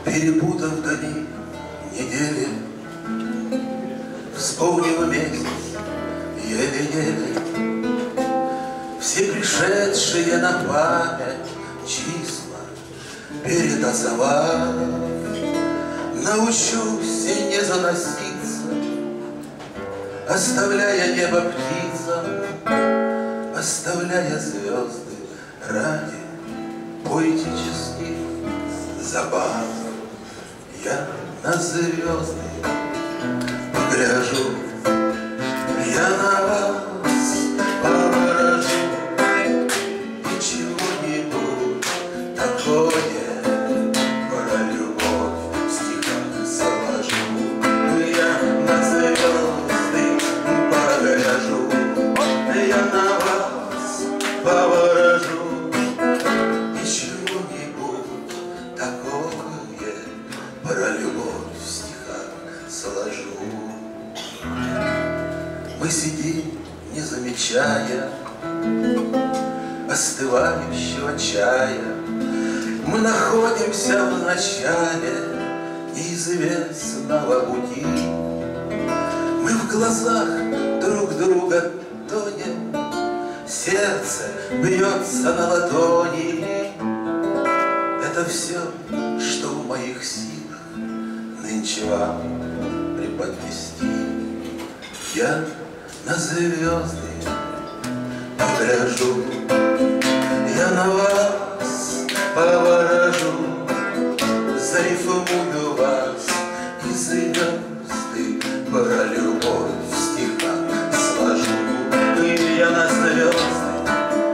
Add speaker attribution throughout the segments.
Speaker 1: перепутав дни, недели, вспомнив месяц еле-еле, все пришедшие на память числа перетасовав, научусь и не заноситься, оставляя небо птицам, оставляя звезды ради поэтических забав. Я на звезды погляжу, я на вас поворожу, и чего-нибудь такое про любовь в стихах сложу. Я на звезды погляжу, я на вас поворожу, и чего-нибудь такое про любовь в стихах сложу. Мы сидим, не замечая остывающего чая, мы находимся в начале неизвестного пути. Мы в глазах друг друга тонем, сердце бьется на ладони. Это все, что в моих силах нынче вам преподнести. Я на звезды погляжу, я на вас поворожу, зарифмую вас, и звезды про любовь в стихах сложу. И я на звезды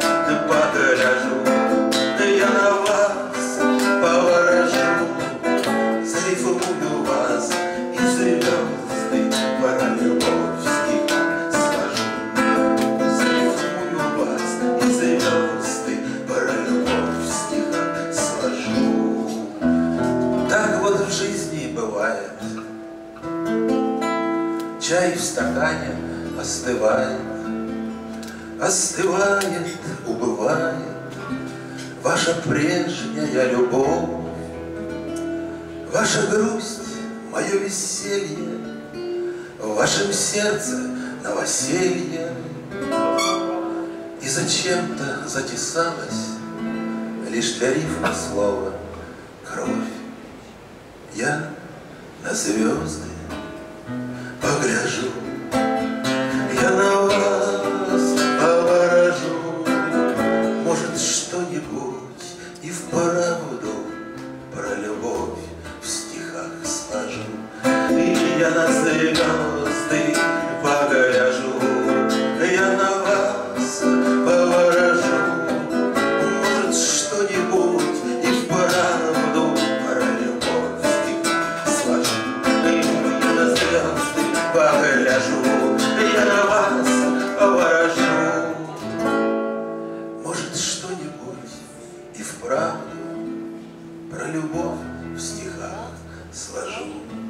Speaker 1: погляжу, я на вас поворожу, зарифмую вас, и звезды про любовь в стихах сложу. Зарифмую вас, и звезды про любовь в стихах сложу. Так вот в жизни бывает. Чай в стакане остывает, остывает, убывает ваша прежняя любовь, ваша грусть, мое веселье, в вашем сердце новоселье. И зачем-то затесалось лишь для рифма слова кровь. Я на звезды погляжу, я на вас поворожу, может, что-нибудь и вправду про любовь в стихах сложу. И я на звезды погляжу, я на вас поворожу, может, что-нибудь и вправду про любовь в стихах сложу. И я на звезды погляжу, я на вас поворожу, может, что-нибудь и вправду про любовь в стихах сложу.